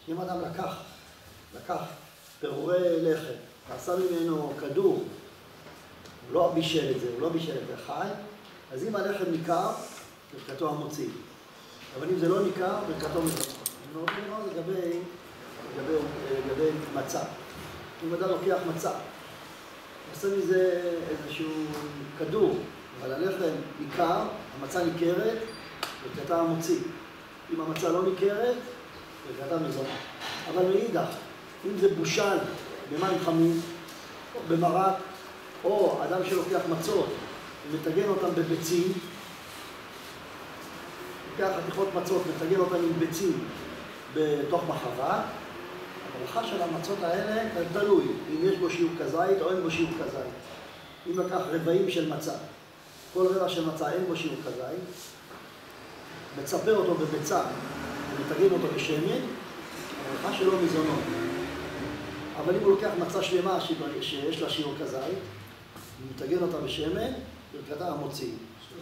אם אדם לקח פירורי לחם, ועשה ממנו כדור, הוא לא בישל את זה, חי, אז אם הלחם ניכר, ברכתו המוציא. אבל אם זה לא ניכר, ברכתו מזונות. אני רוצה לומר לגבי מצה. אם אדם לוקח מצה, עושה מזה איזשהו כדור, אבל הלחם ניכר, המצה ניכרת, ברכתה המוציא. אם המצה לא ניכרת, ברכתה מזונות. אבל מאידך, אם זה בושל במים חמים, או במרק, או אדם שלוקח מצות ומטגן אותם בביצים, לוקח חתיכות מצות, מטגן אותם עם ביצים בתוך מחבה, הברכה של המצות האלה תלוי אם יש בו שיעור כזית או אין בו שיעור כזית. אם לקח רבעים של מצה, כל רבע של מצה אין בו שיעור כזית, מצפה אותו בביצה ומטגן אותו בשמן, הברכה שלו מזונות. אבל אם הוא לוקח מצה שלמה שיש לה שיעור כזית, הוא מטגן אותה בשמן, ברכתה המוציא.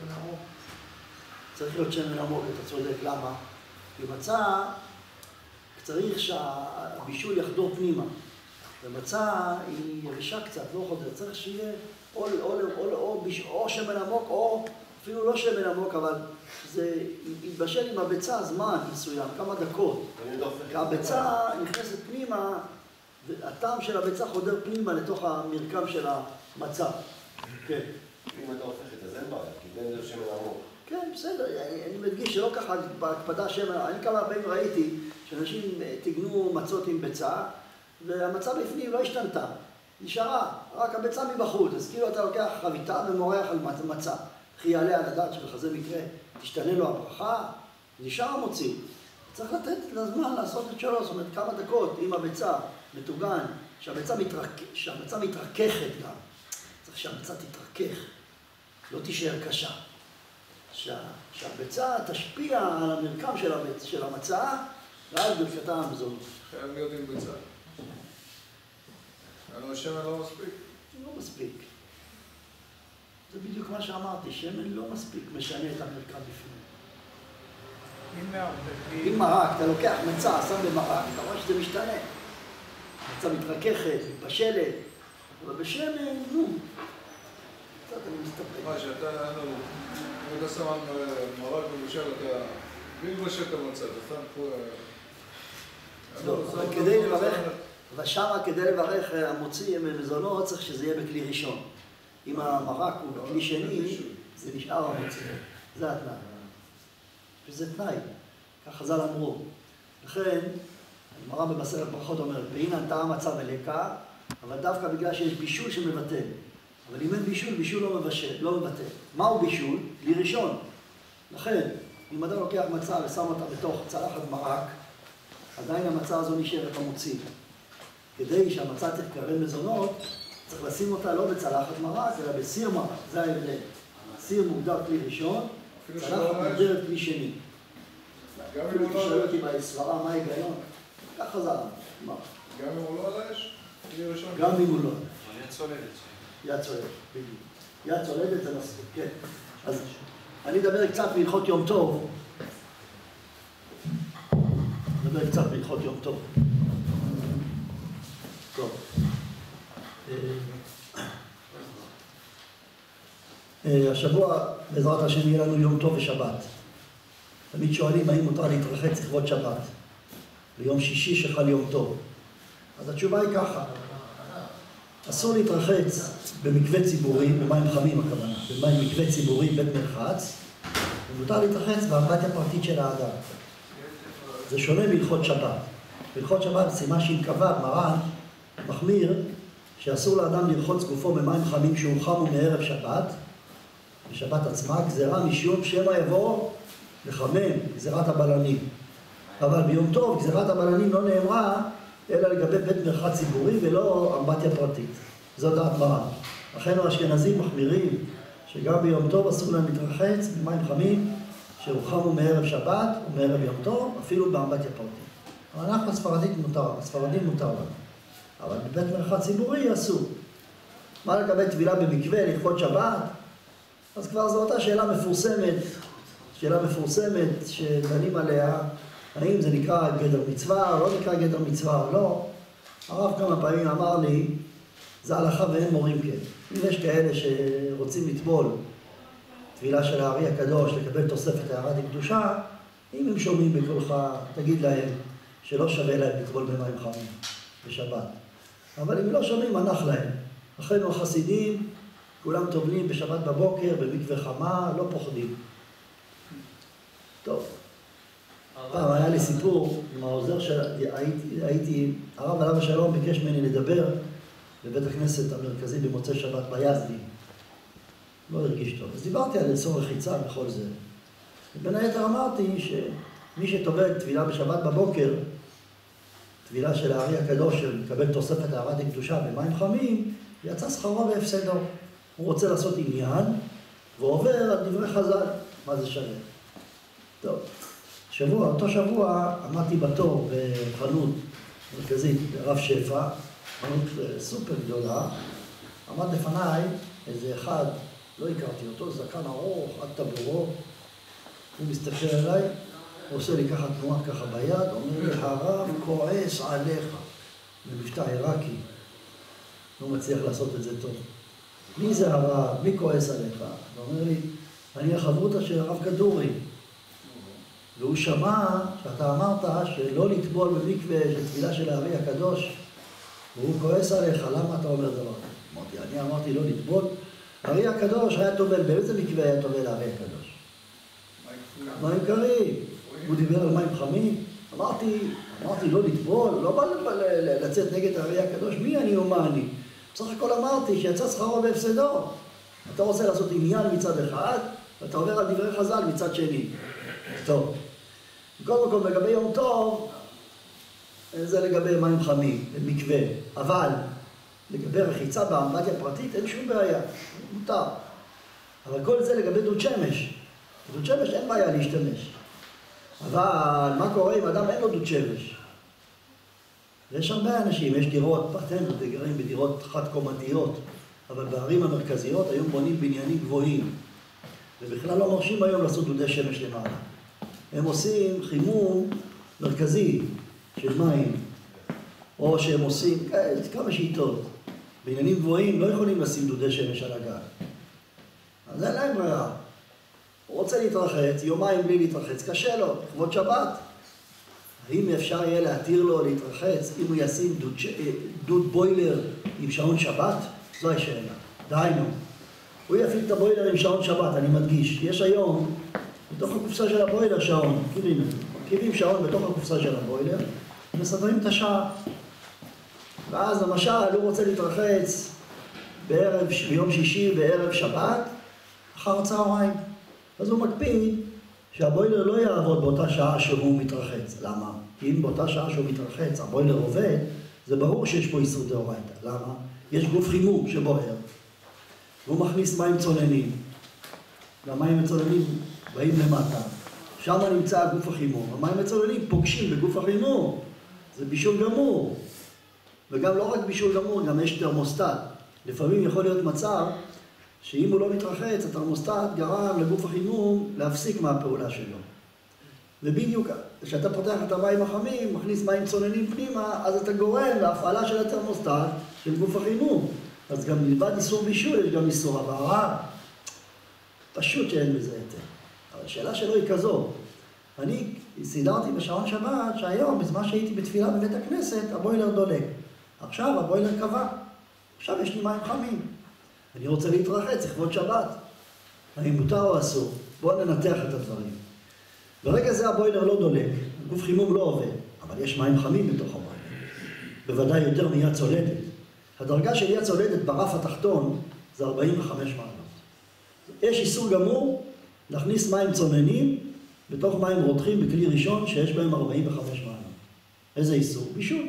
צריך להיות שמן עמוק, אתה צודק, למה? כי מצה צריך שהבישול יחדור פנימה. ומצה היא יבשה קצת, לא חודר, צריך שיהיה או שמן עמוק או אפילו לא שמן עמוק, אבל זה יתבשל עם הביצה זמן מסוים, כמה דקות. כי הביצה נכנסת פנימה, והטעם של הביצה חודר פנימה לתוך המרקם של המצה. כן. אם אתה הופך את זה, אין בעיה, כי זה שמן עמוק. כן, בסדר, אני מדגיש שלא ככה בהקפדה שמן, אני כמה פעמים ראיתי שאנשים תגנו מצות עם ביצה, והמצה בפנים לא השתנתה, נשארה, רק הביצה מבחוץ, אז כאילו אתה לוקח חביתה ומורח על מצה, וכי יעלה על הדעת שבכזה מקרה תשתנה לו הברכה, נשאר המוציא. צריך לתת לזמן לעשות את שלו, זאת אומרת כמה דקות עם הביצה מטוגן, שהביצה מתרככת גם, צריך שהביצה תתרכך, לא תישאר קשה. שהביצה תשפיע על המרקם של המצה, ואז ברכתה המזונות. חייב להיות עם ביצה. אבל השמן לא מספיק? לא מספיק. זה בדיוק מה שאמרתי, שמן לא מספיק משנה את המרקם בפנים. אם מרק, אתה לוקח מצה, שם במרק, אתה רואה שזה משתנה. מצה מתרככת, מתבשלת, אבל בשמן, קצת אני מסתפק. מה שאתה, אם אתה שם מרק מבשל, אתה בלי מבשל את המצה, אתה שם פה... לא, אבל כדי לברך, ושמה כדי לברך המוציא מזונות, צריך שזה יהיה בכלי ראשון. אם המרק הוא בכלי שני, זה נשאר המוציא. זה התנאי. וזה תנאי, כך חז"ל אמרו. לכן, הגמרא במסכת ברכות אומרת, והנה טעם מצה ולקה, אבל דווקא בגלל שיש בישול שמבטל. אבל אם אין בישול, בישול לא מבטל. מהו בישול? כלי ראשון. לכן, אם אדם לוקח מצה ושם אותה בתוך צלחת מרק, עדיין המצה הזו נשארת המוציא. כדי שהמצה תקרב מזונות, צריך לשים אותה לא בצלחת מרק, אלא בסיר מרק. זה ההבדל. סיר מוגדר כלי ראשון, צלחת מוגדרת כלי שני. אפילו תשאלו אותי בסברה מה ההיגיון, ככה זה אמר. גם אם הוא לא על האש? גם אם הוא לא. יד צולדת. יד צולדת, בדיוק. יד צולדת זה מספיק, כן. אז אני אדבר קצת בהלכות יום טוב. נדבר קצת בהלכות יום טוב. טוב. השבוע, בעזרת השם, יהיה לנו יום טוב ושבת. תמיד שואלים האם מותר להתרחץ לכבוד שבת. ביום שישי שחל יום טוב. אז התשובה היא ככה. אסור להתרחץ במקווה ציבורי, במים חמים הכוונה, במקווה ציבורי בית מרחץ, ומותר להתרחץ באמבטיה פרטית של האדם. זה שונה בהלכות שבת. בהלכות שבת, סימן שהתקבע, מרן מחמיר, שאסור לאדם לרחוץ גופו במים חמים שהוא חם ומערב שבת, בשבת עצמה, גזירה משום שמא יבוא לחמם, גזירת הבלנים. אבל ביום טוב, גזירת הבלנים לא נאמרה, אלא לגבי בית מרחץ ציבורי ולא אמבטיה פרטית. זו דעת מרן. לכן האשכנזים מחמירים שגם ביום טוב אסור להם להתרחץ במים חמים שהוחמו מערב שבת ומערב יום טוב, אפילו באמבטיה פרטית. אבל אנחנו הספרדים מותר לנו. אבל בבית מרחץ ציבורי אסור. מה לגבי טבילה במקווה לכבוד שבת? אז כבר זו אותה שאלה מפורסמת שדנים עליה, האם זה נקרא גדר מצווה או לא נקרא גדר מצווה או לא. הרב כמה פעמים אמר לי, זה הלכה ואין מורים כן. אם יש כאלה שרוצים לטבול טבילה של הארי הקדוש, לקבל תוספת הערת הקדושה, אם הם שומעים בקולך, תגיד להם שלא שווה להם לטבול במים חמים בשבת. אבל אם לא שומעים, הנח להם. אחינו החסידים, כולם טובלים בשבת בבוקר, במקווה חמה, לא פוחדים. טוב. פעם היה לי סיפור עם העוזר שהייתי, הרב עליו השלום ביקש ממני לדבר בבית הכנסת המרכזי במוצאי שבת ביזדי. לא הרגיש טוב. אז דיברתי על אסור רחיצה וכל זה. ובין היתר אמרתי שמי שטובל טבילה בשבת בבוקר, טבילה של הארי הקדוש שמקבל תוספת הערת הקדושה במים חמים, יצא שכרו והפסדו. הוא רוצה לעשות עניין, ועובר על דברי חז"ל. מה זה שווה? טוב. אותו שבוע עמדתי בתור בחנות מרכזית, רב שפע, חנות סופר גדולה. עמד לפניי איזה אחד, לא הכרתי אותו, זקן ארוך, עד טבורו. הוא מסתכל עליי, הוא עושה לי ככה תנועה ככה ביד, אומר לי, הרב כועס עליך. במבטא עיראקי. לא מצליח לעשות את זה טוב. מי זה הרב? מי כועס עליך? הוא אומר לי, אני החברותה של הרב כדורי. והוא שמע שאתה אמרת שלא לטבול במקווה של תפילה של הארי הקדוש, והוא כועס עליך, למה אתה אומר דבר? אני אמרתי לא לטבול. הארי הקדוש היה טובל, באיזה מקווה היה טובל הארי הקדוש? מים קרים. הוא דיבר על מים חמים. אמרתי לא לטבול, לא בא לצאת נגד הארי הקדוש, מי אני ומה אני? בסך הכל אמרתי שיצא שכרו והפסדו. אתה רוצה לעשות עניין מצד אחד, ואתה עובר על דברי חז"ל מצד שני. טוב. קודם כל, לגבי יום טוב, זה לגבי מים חמים, מקווה. אבל לגבי רחיצה באמבטיה פרטית אין שום בעיה, מותר. אבל כל זה לגבי דוד שמש. דוד שמש אין בעיה להשתמש. אבל מה קורה אם אדם אין לו דוד שמש? ויש הרבה אנשים, יש דירות, פרטנר, גרים בדירות חד-קומתיות, אבל בערים המרכזיות היום בונים בניינים גבוהים. ובכלל לא מרשים היום לעשות דודי שמש למעלה. הם עושים חימום מרכזי של מים, או שהם עושים כמה שיטות. בעניינים גבוהים לא יכולים לשים דודי שמש על הגג. אז אין להם ברירה. הוא רוצה להתרחץ, יומיים בלי להתרחץ, קשה לו, לכבוד שבת. האם אפשר יהיה להתיר לו להתרחץ אם הוא ישים דוד בוילר עם שעון שבת? זו השאלה. דהיינו, הוא יפעיל את הבוילר עם שעון שבת, אני מדגיש. יש היום, בתוך הקופסה של הבוילר שעון, מרכיבים שעון בתוך הקופסה של הבוילר, ומסדרים את השעה. ואז למשל, הוא רוצה להתרחץ ביום שישי בערב שבת, אחר צהריים. אז הוא מקפיד שהבוילר לא יעבוד באותה שעה שהוא מתרחץ. למה? כי אם באותה שעה שהוא מתרחץ, הבוילר עובד, זה ברור שיש פה איסור דאורייתא. למה? יש גוף חימום שבוער, והוא מכניס מים צוננים, והמים הצוננים באים למטה. שם נמצא הגוף החימום. המים הצוננים פוגשים בגוף החימום. זה בישול גמור. וגם לא רק בישול גמור, גם יש תרמוסטט. לפעמים יכול להיות מצב שאם הוא לא מתרחץ, התרמוסטט גרם לגוף החימום להפסיק מהפעולה שלו. ובדיוק, כשאתה פותח את המים החמים, מכניס מים צוננים פנימה, אז אתה גורם להפעלה של התרמוסטט של גוף החימום. אז גם מלבד איסור בישול, יש גם איסור הבערה. פשוט שאין בזה היתר. אבל השאלה שלו היא כזו. אני סידרתי בשעון שבת שהיום, בזמן שהייתי בתפילה בבית הכנסת, הבוילר דולק. עכשיו הבוילר קבע. עכשיו יש לי מים חמים. אני רוצה להתרחץ, לכבוד שבת. האם מותר או אסור? בואו ננתח את הדברים. ברגע זה הבוילר לא דולק, גוף חימום לא עובד, אבל יש מים חמים בתוך הבוילר. בוודאי יותר מיד צולדת. הדרגה של יד צולדת ברף התחתון זה 45 מעלות. יש איסור גמור להכניס מים צוננים בתוך מים רותחים בכלי ראשון שיש בהם 45 מעלות. איזה איסור? בישול.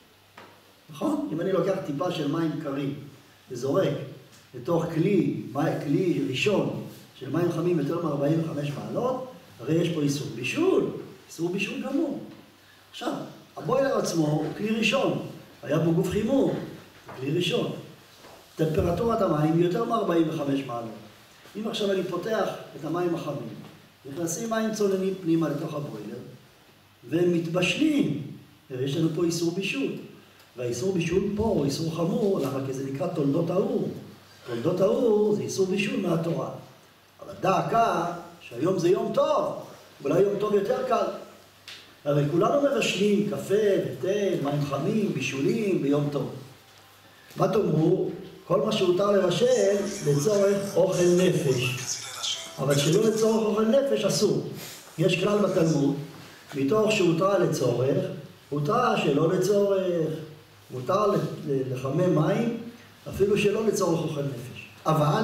נכון? אם אני לוקח טיפה של מים קרים וזורק לתוך כלי ראשון של מים חמים יותר מ-45 מעלות, הרי יש פה איסור בישול. איסור בישול גמור. עכשיו, הבוילר עצמו הוא כלי ראשון. היה פה גוף חימום. כלי ראשון. טמפרטורת המים היא יותר מ-45 מעלות. אם עכשיו אני פותח את המים החמים, נכנסים מים צוננים פנימה לתוך הבוילר, והם מתבשלים. יש לנו פה איסור בישול. והאיסור בישול פה הוא איסור חמור, למה? כי זה נקרא תולדות האור. תולדות האור זה איסור בישול מהתורה. אבל דעקה שהיום זה יום טוב, אולי יום טוב יותר קל. הרי כולנו מבשלים קפה ותה, מים חמים, בישולים ביום טוב. מה תאמרו? כל מה שהותר לבשל לצורך אוכל נפש. אבל שלא לצורך אוכל נפש אסור. יש כלל בתלמוד, מתוך שהותר לצורך, הותר שלא לצורך. מותר לחמם מים, אפילו שלא לצורך אוכל נפש. אבל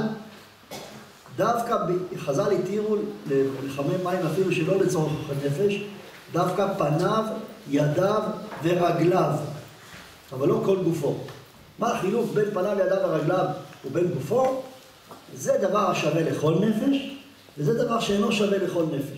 דווקא חז"ל התירו לחמם מים אפילו שלא לצורך אוכל נפש, דווקא פניו, ידיו ורגליו, אבל לא כל גופו. מה החילוק בין פניו, ידיו ורגליו ובין גופו? זה דבר השווה לכל נפש, וזה דבר שאינו שווה לכל נפש.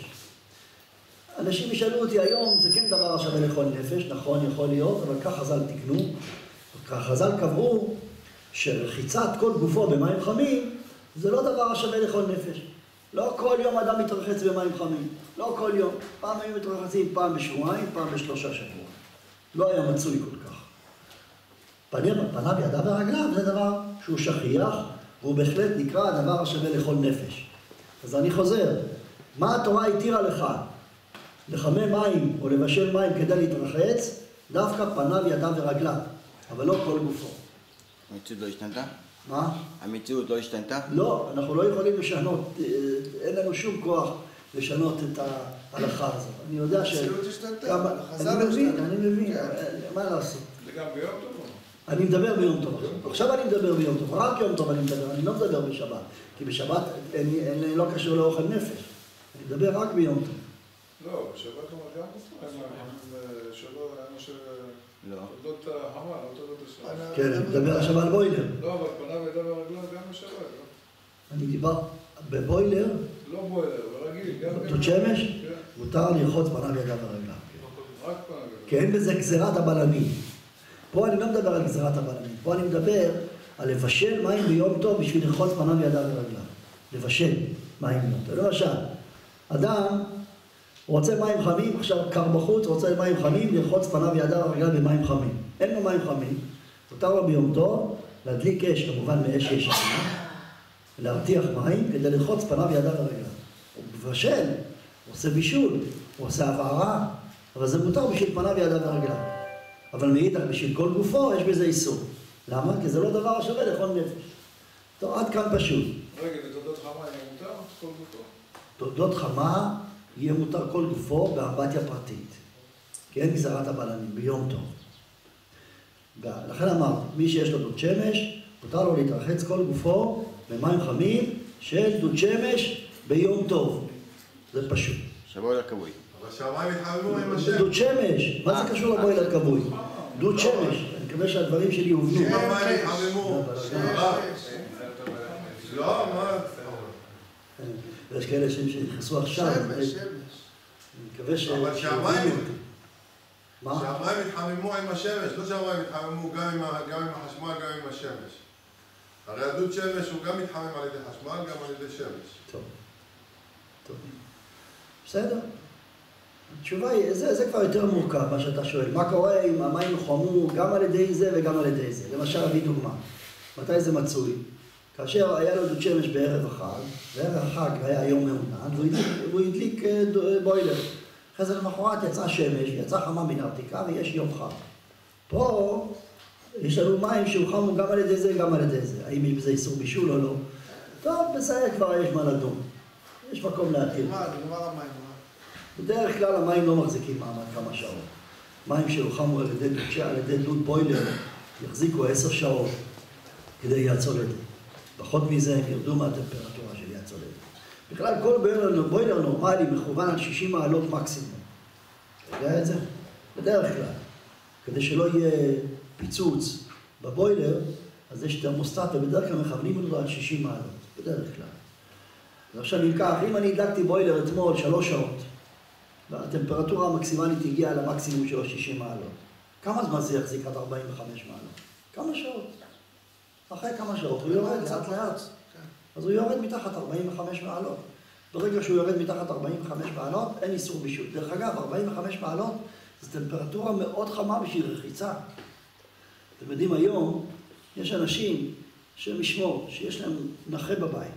אנשים ישאלו אותי היום, זה כן דבר השווה לכל נפש, נכון, יכול להיות, אבל כך חז"ל תקנו, כך חז"ל קבעו שרחיצת כל גופו במים חמים, זה לא דבר השווה לכל נפש. לא כל יום אדם מתרחץ במים חמים, לא כל יום. פעם היו מתרחצים פעם בשבועיים, פעם בשלושה שבועות. לא היה מצוי כל כך. פניו, ידיו ורגליו, זה דבר שהוא שכיח, והוא בהחלט נקרא הדבר השווה לכל נפש. אז אני חוזר, מה התורה התירה לך? לחמם מים או לבשל מים כדי להתרחץ, דווקא פניו, ידיו ורגליו, אבל לא כל גופו. המציאות לא השתנתה? מה? המציאות לא השתנתה? לא, אנחנו לא יכולים לשנות, אין לנו שום כוח לשנות את ההלכה הזאת. אני יודע ש... המציאות השתנתה, אני מבין, מה לעשות? זה גם ביום טוב? אני מדבר ביום טוב. עכשיו אני מדבר ביום טוב, רק יום טוב אני מדבר, אני לא מדבר בשבת. כי בשבת לא קשור לאוכל נפש. אני מדבר רק ביום טוב. לא, בשבת הוא גם שלא, היה ש... לא. תולדות החמה, לא תולדות השבת. כן, אני מדבר עכשיו על בוילר. לא, אבל פניו, ידיו ורגליו גם בשבת, לא? אני דיבר בבוילר, לא בוילר, רגיל, גם... דוד שמש, כן. מותר לרחוץ פניו, ידיו ורגליו. רק פניו. כי אין בזה גזירת הבלמים. פה אני לא מדבר על גזירת הבלמים, פה אני מדבר על לבשל מים ביום טוב בשביל לרחוץ פניו, ידיו ורגליו. לבשל מים ביום טוב. למשל, אדם רוצה מים חמים, עכשיו קר בחוץ, רוצה מים חמים, לרחוץ פניו, ידיו ורגליו במים חמים. אין לו מים חמים, מותר לו ביום טוב להדליק אש, כמובן מאש ישנה, להרתיח מים כדי לרחוץ פניו, ידיו ורגליו. הוא מבשל, הוא עושה בישול, הוא עושה הבערה, אבל זה מותר בשביל פניו, ידיו ורגליו. אבל מאידך בשביל כל גופו יש בזה איסור. למה? כי זה לא דבר השווה לכל נפש. טוב, עד כאן פשוט. רגע, בתולדות חמה יהיה מותר כל גופו? תולדות חמה יהיה מותר כל גופו באמבטיה פרטית. כי אין גזירת הבלמים, ביום טוב. לכן אמרתי, מי שיש לו דוד שמש, מותר לו להתרחץ כל גופו במים חמים של דוד שמש ביום טוב. זה פשוט. שבוע לקבוי. אבל שהמים יתחממו עם השם. דוד שמש, מה זה קשור לבוילר כבוי? דוד שמש, אני מקווה שהדברים שלי הובנו. שהמים יתחממו. לא, מה? יש כאלה שנכנסו עכשיו. שמש. אני מקווה ש... אבל שהמים מה? יתחממו עם השמש, לא שהמים יתחממו גם עם החשמל, גם עם השמש. הרי הדוד שמש הוא גם מתחמם על ידי חשמל, גם על ידי שמש. טוב. בסדר. התשובה היא, זה כבר יותר מורכב, מה שאתה שואל. מה קורה אם המים יוחמו גם על ידי זה וגם על ידי זה? למשל, אביא דוגמה. מתי זה מצוי? כאשר היה לו דוד שמש בערב החג, וערב החג היה יום מעונן, והוא הדליק בוילר. אחרי זה למחרת יצאה שמש, יצאה חמה מן הארתיקה ויש יום חג. פה יש לנו מים שהוחמו גם על ידי זה וגם על ידי זה. האם יש בזה איסור בישול או לא? טוב, בסדר, כבר יש מה לדון. יש מקום להתיר. מה, נגמר המים, בדרך כלל המים לא מחזיקים מעמד כמה שעות. מים שהוחמו על ידי דוד בוילר יחזיקו 10 שעות כדי יד צולדת. פחות מזה הם ירדו מהטמפרטורה של יד צולדת. בכלל כל בוילר נורמלי מכוון על 60 מעלות מקסימום. אתה יודע את זה? בדרך כלל. כדי שלא יהיה פיצוץ בבוילר, אז יש תרמוסטט ובדרך כלל מכוונים אותו על 60 מעלות. בדרך כלל. אז עכשיו אם כך, אם אני הדלקתי בוילר אתמול 3 שעות, והטמפרטורה המקסימלית הגיעה למקסימום שלו 60 מעלות. כמה זמן זה יחזיק עד 45 מעלות? כמה שעות? אחרי כמה שעות הוא יורד לאט לאט. אז הוא יורד מתחת 45 מעלות. ברגע שהוא יורד מתחת 45 מעלות, אין איסור בישול. דרך אגב, 45 מעלות זו טמפרטורה מאוד חמה בשביל רחיצה. אתם יודעים, היום יש אנשים שמשמור, שיש להם נכה בבית.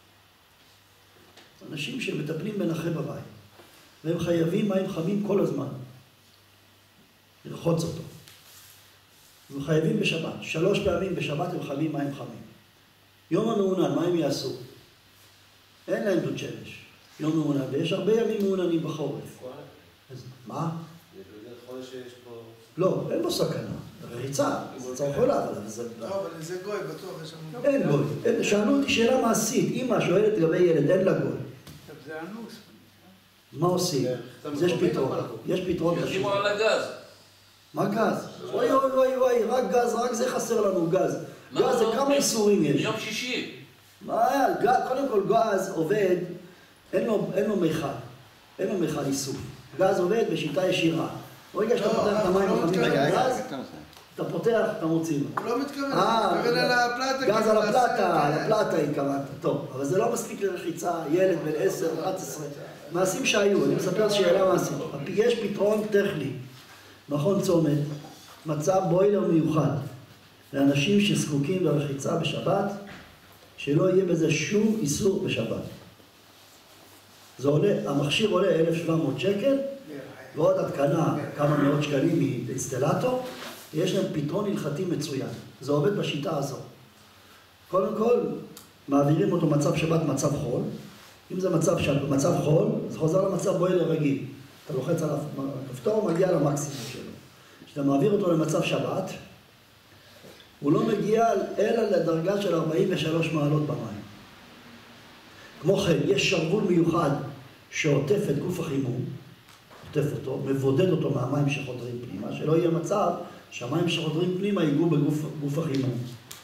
אנשים שמטפלים בנכה בבית, והם חייבים מים חמים כל הזמן. לרחוץ אותו. הם חייבים בשבת. 3 פעמים בשבת הם חייבים מים חמים. יום המעונן, מה הם יעשו? אין להם דוד שמש. יום מעונן, ויש הרבה ימים מעוננים בחורף. אז מה? חודש שיש פה... לא, אין בו סכנה. רחיצה, זה צריך עולה, אבל זה... לא, אבל זה גוי, בטוח, יש לנו... אין גוי. שאלו אותי שאלה מעשית. אמא שואלת לגבי ילד, אין לה גוי. זה אנוס. מה עושים? אז יש פתרון. יש פתרון. שישימו על הגז. מה גז? אוי אוי אוי אוי, רק גז, רק זה חסר לנו גז. גז זה כמה איסורים יש. יום שישי. מה היה? קודם כל גז עובד, אין לו מיכל. אין לו מיכל איסוף. גז עובד בשיטה ישירה. ברגע שאתה פותח את המים החמים בגז, אתה פותח, אתה מוציא. הוא לא מתכוון, הוא מתכוון על הפלטה. גז על הפלטה, על הפלטה היא קראת. טוב, אבל זה לא מספיק לרחיצה, ילד בן 10, 11. מעשים שהיו, אני מספר שאלה מעשית. יש פתרון טכני. מכון צומת מצא בוילר מיוחד לאנשים שזקוקים לרחיצה בשבת, שלא יהיה בזה שום איסור בשבת. זה עולה, המכשיר עולה 1,700 שקל, ועוד התקנה כמה מאות שקלים מאינסטלטור, ויש להם פתרון הלכתי מצוין. זה עובד בשיטה הזו. קודם כל, מעבירים אותו מצב שבת, מצב חול. אם זה מצב חול, זה חוזר למצב בוילר רגיל. אתה לוחץ על הכפתור, מגיע למקסימום שלו. כשאתה מעביר אותו למצב שבת, הוא לא מגיע אלא לדרגה של 43 מעלות במים. כמו כן, יש שרוול מיוחד שעוטף את גוף החימום, עוטף אותו, מבודד אותו מהמים שחודרים פנימה, שלא יהיה מצב שהמים שחודרים פנימה ייגעו בגוף החימום.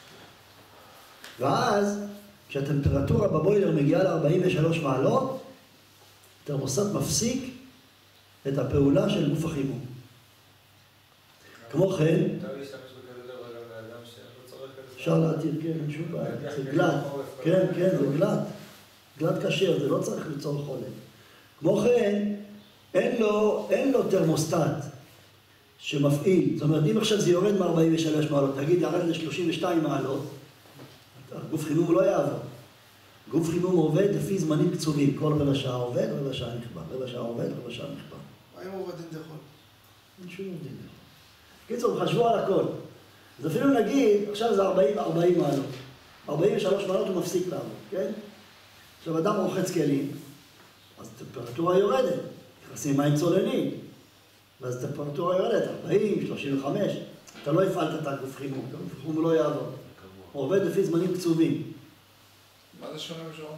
ואז, כשהטמפרטורה בבוילר מגיעה ל-43 מעלות, התרמוסטט מפסיק את הפעולה של גוף החימום. כמו כן, אפשר להתיר, כן, אין שום בעיה, זה גלת, כן, כן, זה גלת, גלת כשר, זה לא צריך ליצור חולה. כמו כן, אין לו טרמוסטט שמפעיל, זאת אומרת, אם עכשיו זה יורד מ-43 מעלות, נגיד ירד ל-32 מעלות, גוף חימום לא יעבור. גוף חימום עובד לפי זמנים קצובים, כל רבע שעה עובד, רבע שעה נכבה, רבע שעה עובד, רבע שעה נכבה. האם הוא עובד אין דחול? אין שום עובדים דחול. קיצור, חשבו על הכל. אז אפילו נגיד, עכשיו זה 40 מעלות. 43 מעלות הוא מפסיק לעבוד, כן? עכשיו אדם רוחץ כלים, אז הטמפרטורה יורדת, נכנסים מים צוללים, ואז הטמפרטורה יורדת, 40, 35, אתה לא הפעלת את הגוף חימום, הגוף חימום לא יעבוד. הוא עובד לפי זמנים קצובים. מה זה שונה משעון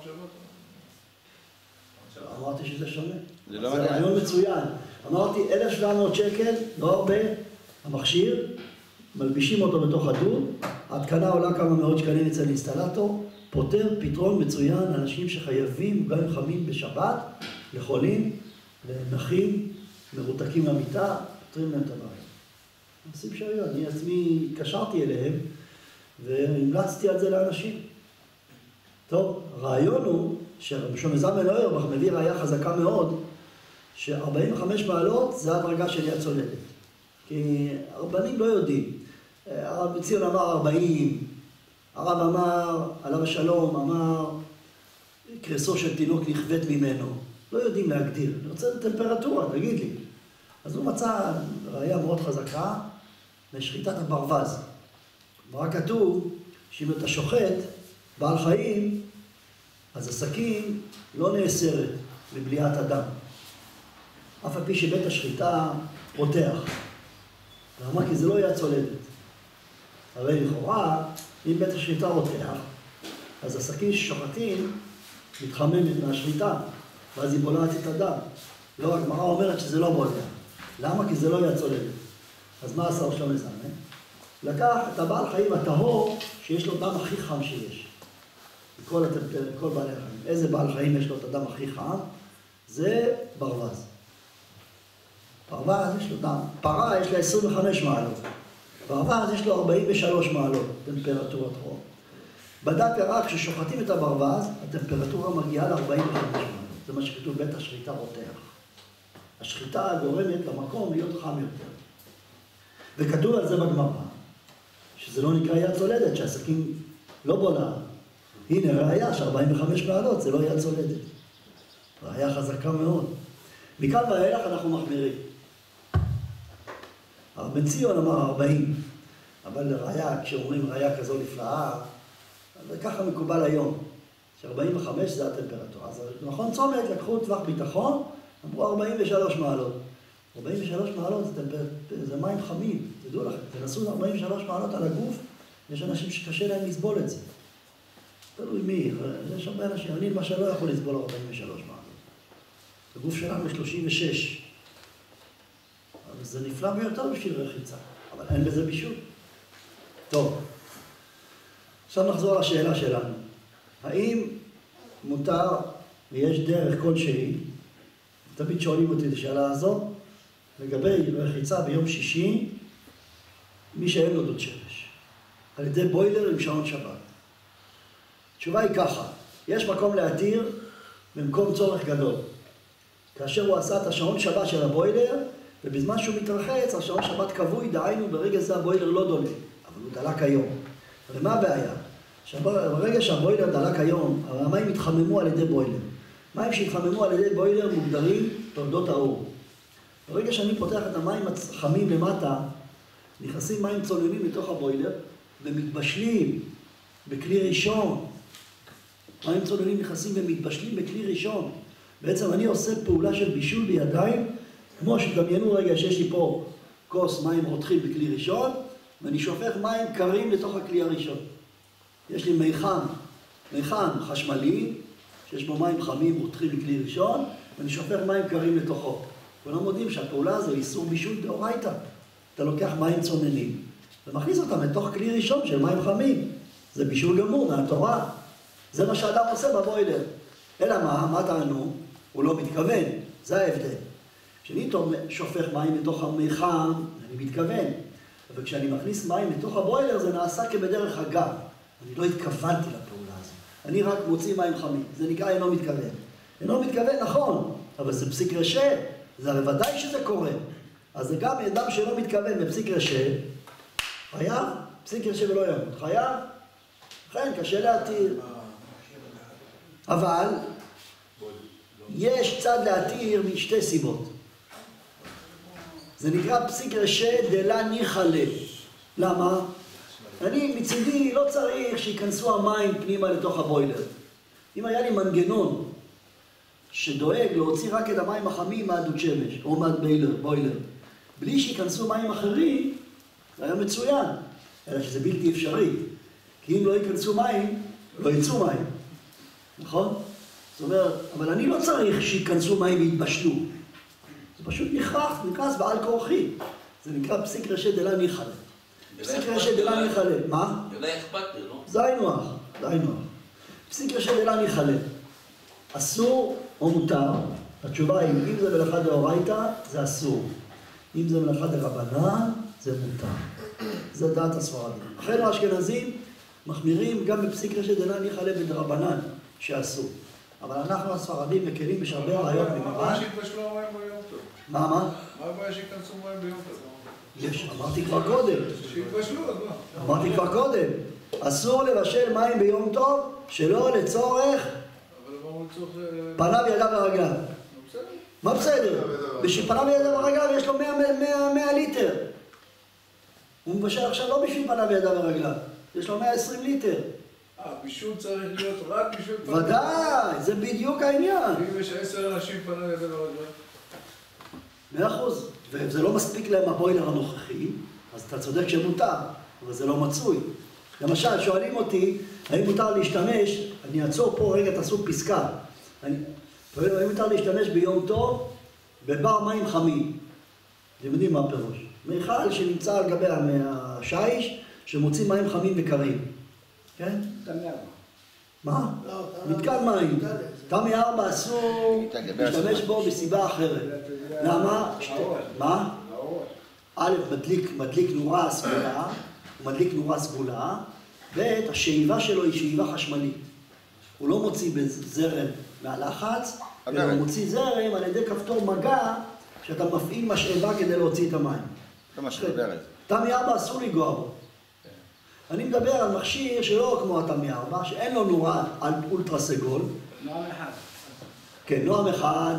שבת? אמרתי שזה שונה. זה לא זה רעיון מצוין. אמרתי 1,700 שקל, לא הרבה, המכשיר, מלבישים אותו בתוך הדוד, ההתקנה עולה כמה מאות שקלים אצל אינסטלטור, פותר פתרון מצוין לאנשים שחייבים גם חמים בשבת, לחולים, לנכים, מרותקים למיטה, פותרים להם את הבעיה. עושים שהיו, אני עצמי התקשרתי אליהם והמלצתי על זה לאנשים. טוב, הרעיון הוא שרבי זלמן אוירבך מביא ראיה חזקה מאוד, ש-45 מעלות זה הדרגה של יד צולדת. כי הרבנים לא יודעים. הרב ציון אמר 40, הרב אמר, עליו השלום, אמר, קרסו של תינוק נכווית ממנו. לא יודעים להגדיר. אני רוצה טמפרטורה, תגיד לי. אז הוא מצא ראיה מאוד חזקה לשחיטת הברווז. רק כתוב שאם אתה שוחט בעל חיים, אז הסכין לא נאסרת בבליעת הדם. אף על פי שבית השחיטה פותח. למה? כי זה לא יד צולדת. הרי לכאורה, אם בית השחיטה רותח, אז הסכין ששוחטים מתחממת מהשחיטה, ואז היא בולעת את הדם. לא, הגמרא אומרת שזה לא בולע. למה? כי זה לא יד צולדת. אז מה עשה שלמה זלמן? לקח את הבעל חיים הטהור שיש לו דם הכי חם שיש. כל בעלי החיים. איזה בעל חיים יש לו את הדם הכי חם? זה ברווז. ברווז יש לו דם. פרה יש לה 25 מעלות. ברווז יש לו 43 מעלות טמפרטורת חום. בדק רק כששוחטים את הברווז, הטמפרטורה מגיעה ל-45 מעלות. זה מה שכתוב, בית השחיטה רותח. השחיטה גורמת למקום להיות חם יותר. וכתוב על זה בגמרא, שזה לא נקרא יד צולדת, שהסכין לא בולע. הנה ראיה ש45 מעלות זה לא יד צולדת. ראיה חזקה מאוד. מכאן ואילך אנחנו מחמירים. בן ציון אמר 40, אבל ראיה, כשאומרים ראיה כזו נפלאה, וככה מקובל היום, ש45 זה הטמפרטורה. אז נכון צומת, לקחו טווח ביטחון, אמרו 43 מעלות. 43 מעלות זה מים חמים, תדעו לכם, תנסו 43 מעלות על הגוף, יש אנשים שקשה להם לסבול את זה. תלוי מי, יש הרבה אנשים, אני למשל לא יכול לסבול 43 מעלות. הגוף שלנו 36. אבל זה נפלא ביותר בשביל רחיצה, אבל אין בזה בישול. טוב, עכשיו נחזור לשאלה שלנו. האם מותר ויש דרך כלשהי, תמיד שואלים אותי את השאלה הזו, לגבי רחיצה ביום שישי, מי שאין לו דוד שמש, על ידי בוילר עם שעון שבת. התשובה היא ככה, יש מקום להתיר במקום צורך גדול. כאשר הוא עשה את השעון שבת של הבוילר, ובזמן שהוא מתרחץ, השעון שבת כבוי, דהיינו ברגע זה הבוילר לא דולק, אבל הוא דלק היום. ומה הבעיה? ברגע שהבוילר דלק היום, המים התחממו על ידי בוילר. מים שהתחממו על ידי בוילר מוגדרים תולדות האור. ברגע שאני פותח את המים החמים למטה, נכנסים מים צוננים לתוך הבוילר, ומתבשלים בכלי ראשון. מים צוננים נכנסים ומתבשלים בכלי ראשון. בעצם אני עושה פעולה של בישול בידיים, כמו שדמיינו רגע שיש לי פה כוס מים רותחים בכלי ראשון, ואני שופך מים קרים לתוך הכלי הראשון. יש לי מיחם חשמלי, שיש בו מים חמים רותחים בכלי ראשון, ואני שופך מים קרים לתוכו. כולם יודעים שהפעולה הזו היא איסור בישול דאורייתא. אתה לוקח מים צוננים, ומכניס אותם לתוך כלי ראשון של מים חמים. זה בישול גמור מהתורה. זה מה שאדם עושה בבוילר. אלא מה טענו? הוא לא מתכוון. זה ההבדל. כשאני שופך מים לתוך המיחם, אני מתכוון. אבל כשאני מכניס מים לתוך הבוילר, זה נעשה כבדרך אגב. אני לא התכוונתי לפעולה הזו. אני רק מוציא מים חמים. זה נקרא אינו מתכוון. אינו מתכוון, נכון, אבל זה פסיק רשע. זה הרי ודאי שזה קורה. אז זה גם אדם שלא מתכוון בפסיק רשע, חייב, פסיק רשע ולא ימות. חייב, לכן קשה להתיר. אבל יש צד להתיר משתי סיבות. זה נקרא פסיק רשע דלה ניחלה. למה? אני מצידי לא צריך שיכנסו המים פנימה לתוך הבוילר. אם היה לי מנגנון שדואג להוציא רק את המים החמים מהדוד שמש, או מהבוילר, בלי שיכנסו מים אחרים, זה היה מצוין. אלא שזה בלתי אפשרי. כי אם לא ייכנסו מים, לא יצאו מים. נכון? זאת אומרת, אבל אני לא צריך שיכנסו מים ויתבשלו. זה פשוט נכנס בעל כורחי. זה נקרא פסיק רשע דלה ניחלה. פסיק רשע דלה ניחלה. מה? זה לא אכפת לי, לא? זה היינו הך. פסיק רשע דלה ניחלה. אסור או מותר? התשובה היא, אם זה מלאכה דאורייתא, זה אסור. אם זה מלאכה דרבנן, זה מותר. זה דעת הספרדים. אחינו האשכנזים מחמירים גם בפסיק רשע דלה ניחלה בדרבנן, שאסור. אבל אנחנו הספרדים מקלים יש הרבה ראיות מה בגמרא. הבעיה שיתבשלו המים ביום טוב? מה? מה הבעיה שיכנסו מים ביום טוב? יש, אמרתי כבר קודם. שיתבשלו, אז מה? אמרתי כבר קודם. אסור לבשל מים ביום טוב שלא לצורך אבל אמרנו לצורך... פניו ידיו ורגליו. בסדר. מה בסדר? בשביל פניו ידיו ורגליו יש לו 100 ליטר. הוא מבשל עכשיו לא בשביל פניו ידיו ורגליו. יש לו 120 ליטר. בישול צריך להיות רק בשביל... ודאי, זה בדיוק העניין. אם יש 10 אנשים פניו ידיו ורגליו. 100%. וזה לא מספיק להם הבוילר הנוכחי, אז אתה צודק שמותר, אבל זה לא מצוי. למשל, שואלים אותי, האם מותר להשתמש, אני אעצור פה רגע, תעשו פסקה. האם מותר להשתמש ביום טוב בבר מים חמים. אתם יודעים מה הפירוש? מיכל שנמצא על גבי השיש, שמוציא מים חמים וקרים. כן? מה? מתקן מים. תמי 4 אסור להשתמש בו בסיבה אחרת. למה? מה? א', מדליק נורה סגולה, הוא מדליק נורה סגולה, והשאיבה שלו היא שאיבה חשמלית. הוא לא מוציא בזרם מהלחץ, אלא הוא מוציא זרם על ידי כפתור מגע, שאתה מפעיל משאבה כדי להוציא את המים. לא משאבה ברז. תמי 4 אסור לגוע בו. אני מדבר על מכשיר שלא כמו התמי 4, שאין לו נורה על אולטרה סגול. נועם אחד. כן, נועם אחד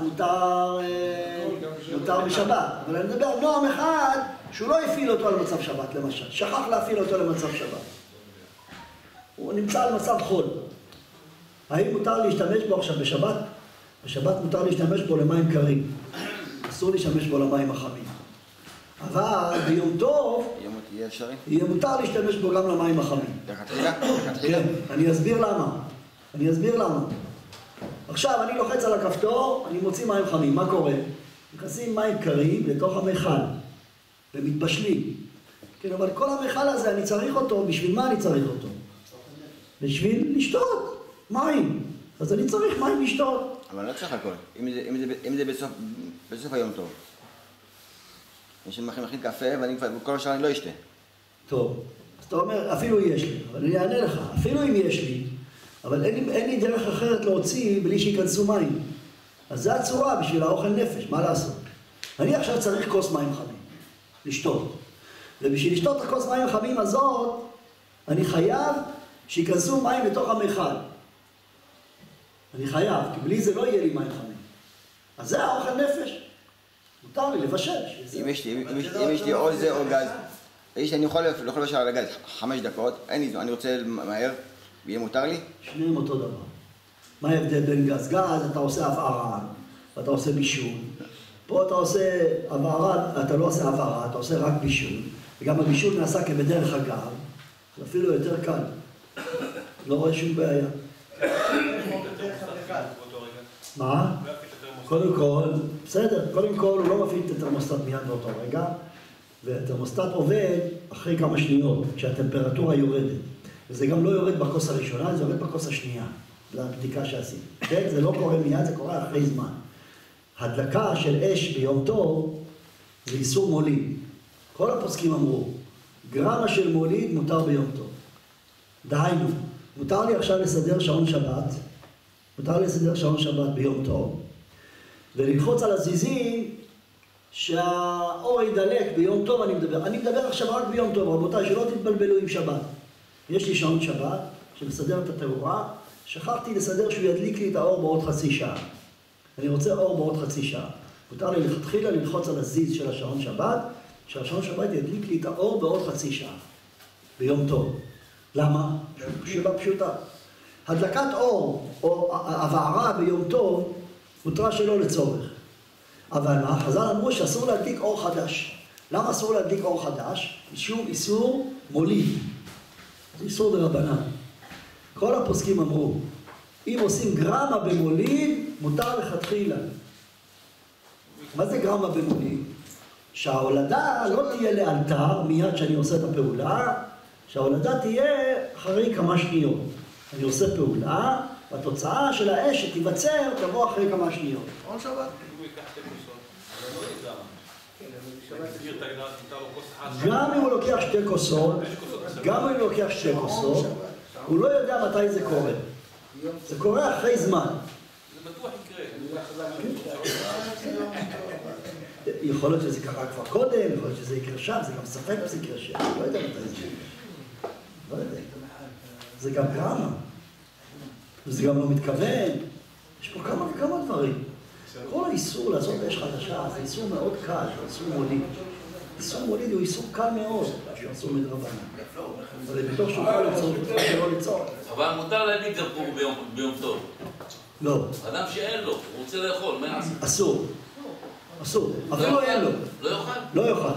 מותר בשבת, אבל אני מדבר על נועם אחד שהוא לא הפעיל אותו על מצב שבת למשל, שכח להפעיל אותו למצב שבת. הוא נמצא על מצב חול. האם מותר להשתמש בו עכשיו בשבת? בשבת מותר להשתמש בו למים קרים. אסור להשתמש בו למים החמים. אבל ביום טוב יהיה אפשרי? יהיה מותר להשתמש בו גם למים החמים. לכתחילה? כן, אני אסביר למה. עכשיו אני לוחץ על הכפתור, אני מוציא מים חמים, מה קורה? נכנסים מים קרים לתוך המכל ומתבשלים. כן, אבל כל המכל הזה אני צריך אותו, בשביל מה אני צריך אותו? בשביל לשתות מים. אז אני צריך מים לשתות. אבל לא צריך הכל. אם זה בסוף היום טוב. יש לי מכין קפה וכל השאר אני לא אשתה. טוב, אז אתה אומר, אפילו יש לי, אבל אני אענה לך, אפילו אם יש לי, אבל אין לי דרך אחרת להוציא בלי שיכנסו מים. אז זו הצורה בשביל האוכל נפש, מה לעשות? אני עכשיו צריך כוס מים חמים, לשתות. ובשביל לשתות את הכוס מים החמים הזאת, אני חייב שיכנסו מים לתוך המכל. אני חייב, כי בלי זה לא יהיה לי מים חמים. אז זה האוכל נפש. מותר לי לבשל. אם יש לי או זה או גז, אני יכול לבשל על הגז 5 דקות, אין לי זמן, אני רוצה מהר, ויהיה מותר לי? שניהם אותו דבר. מה ההבדל בין גז? גז אתה עושה הבערה, ואתה עושה בישול. פה אתה עושה הבערה, אתה לא עושה הבערה, אתה עושה רק בישול. וגם הבישול נעשה כבדרך אגב, זה אפילו יותר קל. לא רואה שום בעיה. מה? קודם כל, בסדר, קודם כל הוא לא מפעיל את הטרמוסטט מיד באותו רגע, והטרמוסטט עובד אחרי כמה שניות, כשהטמפרטורה יורדת. וזה גם לא יורד בכוס הראשונה, זה יורד בכוס השנייה. זו הבדיקה שעשיתי. כן? זה לא קורה מיד, זה קורה אחרי זמן. הדלקה של אש ביום טוב זה איסור מוליד. כל הפוסקים אמרו, גרמה של מוליד מותר ביום טוב. דהיינו, מותר לי עכשיו לסדר שעון שבת ביום טוב, וללחוץ על הזיזים שהאור ידלק ביום טוב. אני מדבר עכשיו רק ביום טוב, רבותיי, שלא תתבלבלו עם שבת. יש לי שעון שבת שמסדר את התאורה, שכחתי לסדר שהוא ידליק לי את האור בעוד חצי שעה. אני רוצה אור בעוד חצי שעה. מותר לי לכתחילה ללחוץ על הזיז של השעון שבת, שהשעון שבת ידליק לי את האור בעוד חצי שעה, ביום טוב. למה? שאלה פשוטה. הדלקת אור או הבערה ביום טוב מותרה שלא לצורך. אבל מה? חז"ל אמרו שאסור להדליק אור חדש. למה אסור להדליק אור חדש? איסור מוליד. זה איסור דרבנן. כל הפוסקים אמרו, אם עושים גרמה במוליד, מותר לכתחילה. מה זה גרמה במוליד? שההולדה לא תהיה לאלתר מיד שאני עושה את הפעולה, שההולדה תהיה אחרי כמה שניות. אני עושה פעולה, והתוצאה של האש שתיווצר תבוא אחרי כמה שניות. עוד שבת? הוא ייקח 2 כוסות, אבל לא ידע. גם אם הוא לוקח 2 כוסות, הוא לא יודע מתי זה קורה. זה קורה אחרי זמן. זה בטוח יקרה. יכול להיות שזה קרה כבר קודם, יכול להיות שזה יקרה שם, זה גם ספק זה יקרה שם. לא יודע מתי זה יקרה. לא יודע. זה גם גרמה. וזה גם לא מתכוון. יש פה כמה וכמה דברים. כל האיסור לעשות אש חדשה זה איסור מאוד קל, זה איסור מוליד. איסור מוליד הוא איסור קל מאוד, שהוא איסור מדרבנן. אבל בתוך שהוא קל ליצור, בתוך שלא ליצור. אבל מותר להדליק גם פה ביום טוב. לא. אדם שאין לו, הוא רוצה לאכול, מה נעשה? אסור. אסור. אפילו אין לו. לא יאכל? לא יאכל.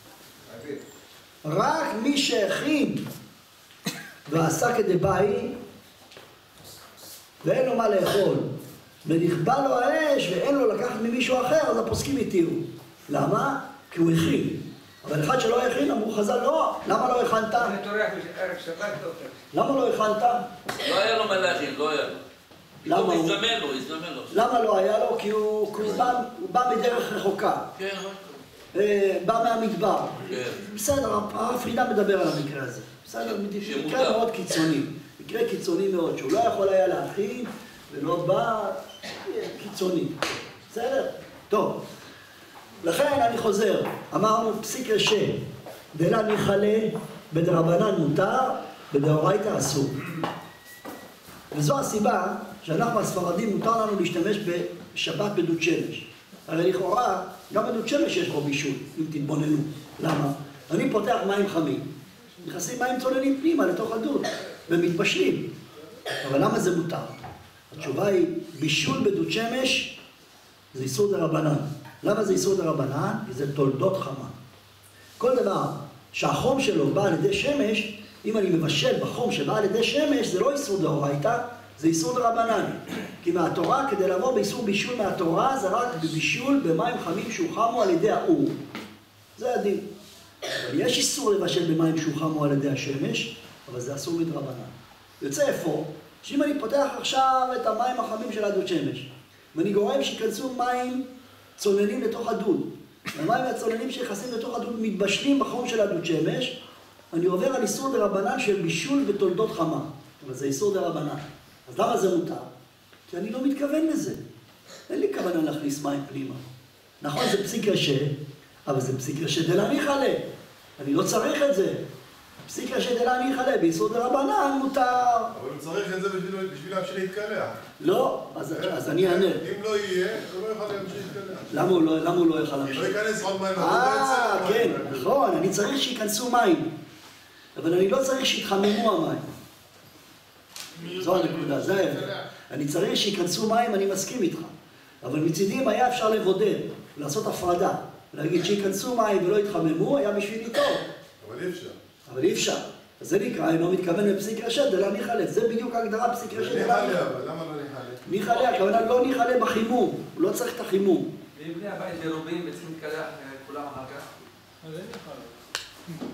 רק מי שהכין ועשה כדבעי ואין לו מה לאכול ונכבה לו האש ואין לו לקחת ממישהו אחר, אז הפוסקים התירו. למה? כי הוא הכין. אבל אחד שלא הכין, אמרו חז"ל, לא, למה לא הכנת? למה לא הכנת? לא היה לו מה להכין, לא היה לו. למה הוא? הזדמן לו. למה לא היה לו? כי הוא בא מדרך רחוקה. כן, בא מהמדבר. כן. בסדר, הרב פרידה מדבר על המקרה הזה. בסדר, מקרה מאוד קיצוני. מקרה קיצוני מאוד, שהוא לא יכול היה להכין, ולא בא קיצוני. בסדר? טוב. לכן אני חוזר, אמרנו פסיק רשע, דלה ניחלה, בדרבנן מותר, בדאורייתא אסור. וזו הסיבה שאנחנו הספרדים מותר לנו להשתמש בשבת בדוד שמש. הרי לכאורה, גם בדוד שמש יש בו בישול, אם תתבוננו. למה? אני פותח מים חמים, נכנסים מים צוננים פנימה לתוך הדוד, ומתבשלים. אבל למה זה מותר? התשובה היא, בישול בדוד שמש זה איסור דרבנן. למה זה איסור דרבנן? כי זה תולדות חמה. כל דבר שהחום שלו בא על ידי שמש, אם אני מבשל בחום שבא על ידי שמש, זה לא איסור דאורייתא, זה איסור דרבנן. כי מהתורה, כדי לבוא באיסור בישול מהתורה, זה רק בבישול במים חמים שהוחמו על ידי האור. זה הדין. אבל יש איסור לבשל במים שהוחמו על ידי השמש, אבל זה אסור מדרבנן. יוצא איפה? שאם אני פותח עכשיו את המים החמים של הדוד שמש, ואני גורם שיכנסו מים צוננים לתוך הדוד, והמים הצוננים שיחסים לתוך הדוד מתבשלים בחום של הדוד שמש, אני עובר על איסור דרבנן של בישול בתולדות חמה. אבל זה איסור דרבנן. אז למה זה מותר? כי אני לא מתכוון לזה. אין לי כוונה להכניס מים פנימה. נכון, זה פסיק רשע, אבל זה פסיק רשע דלה ניחלה. אני לא צריך את זה. פסיק רשע דלה ניחלה, באיסור דרבנן מותר. אבל הוא צריך את זה בשביל להמשיך להתקלח. לא, אז אני אענה. אם לא יהיה, הוא לא יוכל להמשיך להתקלח. למה הוא לא יוכל להמשיך? לא ייכנס עוד מים. כן, נכון, אני צריך שיכנסו מים. אבל אני לא צריך שיתחממו המים. זו הנקודה, זה ההבדל. אני צריך שיכנסו מים, אני מסכים איתך. אבל מצידים היה אפשר לבודד, לעשות הפרדה. להגיד שיכנסו מים ולא יתחממו, היה בשבילי טוב. אבל אי אפשר. אבל אי אפשר. אז זה נקרא, אני לא מתכוון לפסיק רשע, דלה ניחלה. זה בדיוק ההגדרה פסיק רשע, דלה ניחלה. אבל למה לא ניחלה? ניחלה, הכוונה לא ניחלה בחימום. הוא לא צריך את החימום. ואם בני הבית מרובים וצריכים להתקלח כולם אחר כך? אז אין לך.